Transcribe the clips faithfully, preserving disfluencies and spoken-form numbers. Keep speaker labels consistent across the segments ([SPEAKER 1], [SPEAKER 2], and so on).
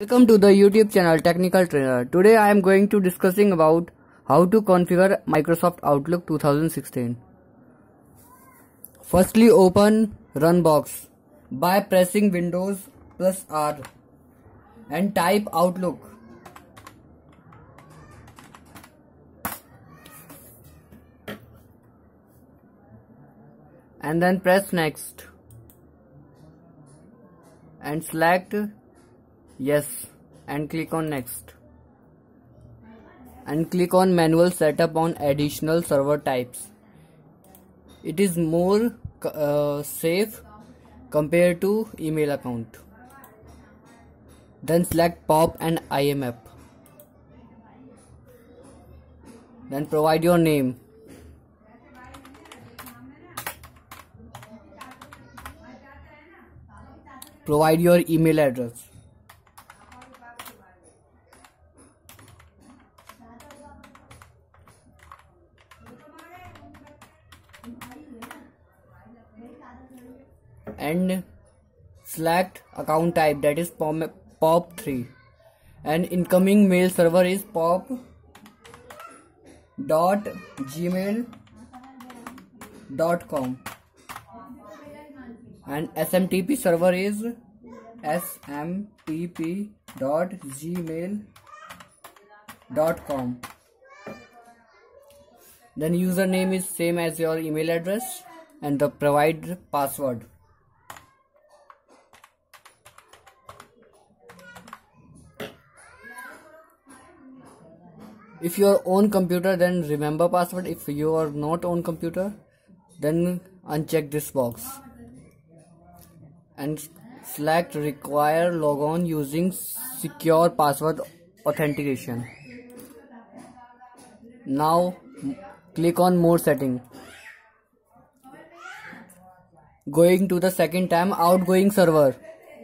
[SPEAKER 1] Welcome to the YouTube channel Technical Trainer. Today I am going to discussing about how to configure Microsoft Outlook two thousand sixteen. Firstly, open Runbox by pressing Windows plus R and type Outlook. And then press Next and select Yes and click on Next and click on Manual Setup on additional server types. It is more uh, safe compared to email account. Then select P O P and I M A P. Then provide your name. Provide your email address. And select account type, that is P O P three, and incoming mail server is P O P dot gmail dot com and S M T P server is S M T P dot gmail dot com. Then username is same as your email address and the provide password. If your own computer, then remember password. If you are not on computer, then uncheck this box and select require logon using secure password authentication. Now click on more setting. Going to the second tab, outgoing server.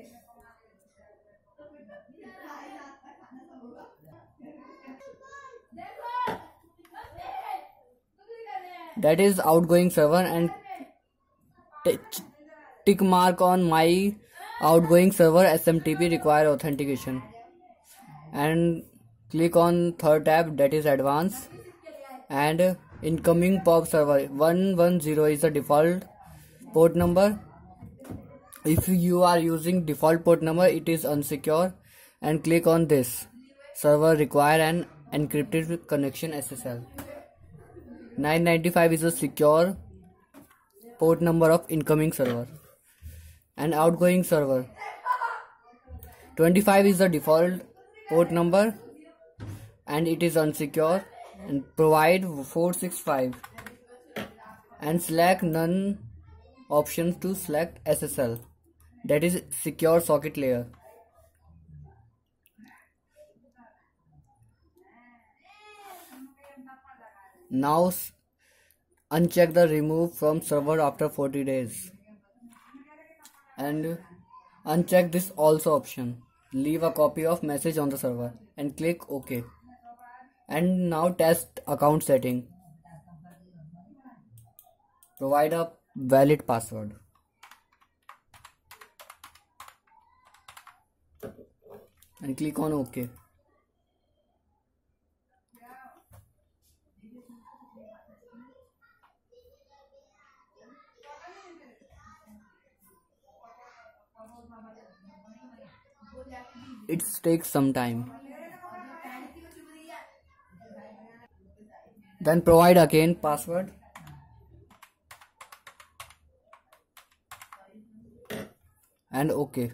[SPEAKER 1] That is outgoing server, and tick mark on my outgoing server S M T P require authentication and click on third tab, that is advanced, and incoming P O P server one one zero is the default port number. If you are using default port number, it is unsecure, and click on this server require an encrypted connection S S L. nine ninety-five is a secure port number of incoming server, and outgoing server twenty-five is the default port number and it is unsecure, and provide four sixty-five and select none options to select S S L, that is secure socket layer. Now uncheck the remove from server after forty days and uncheck this also option. Leave a copy of message on the server and click OK. And now test account setting. Provide a valid password and click on OK. It takes some time. Then provide again password and OK.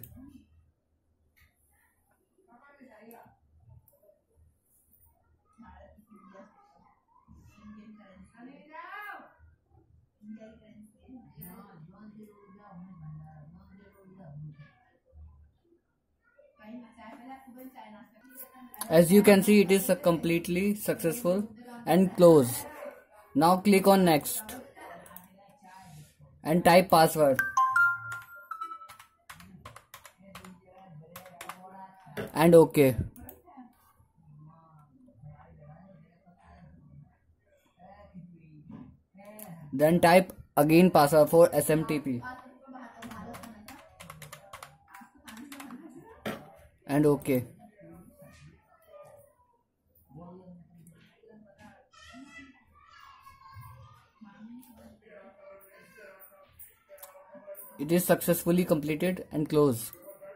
[SPEAKER 1] As you can see, it is a completely successful and close. Now click on next and type password and OK. Then type again password for S M T P and OK. It is successfully completed, and close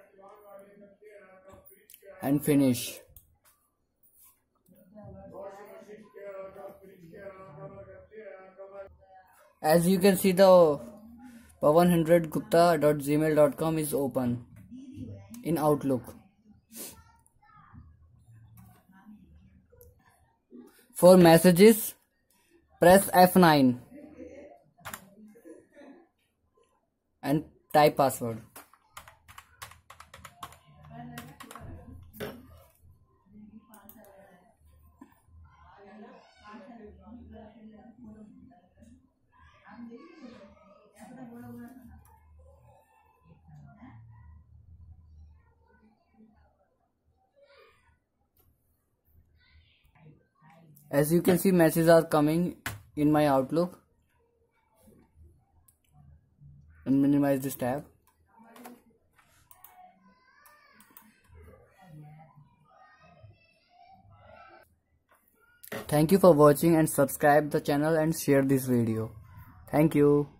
[SPEAKER 1] and finish. As you can see, the pawan hundred gupta dot gmail dot com is open in Outlook. For messages, press F nine and type password. As you can see, messages are coming in my Outlook. And minimize this tab. Thank you for watching, and subscribe the channel and share this video. Thank you.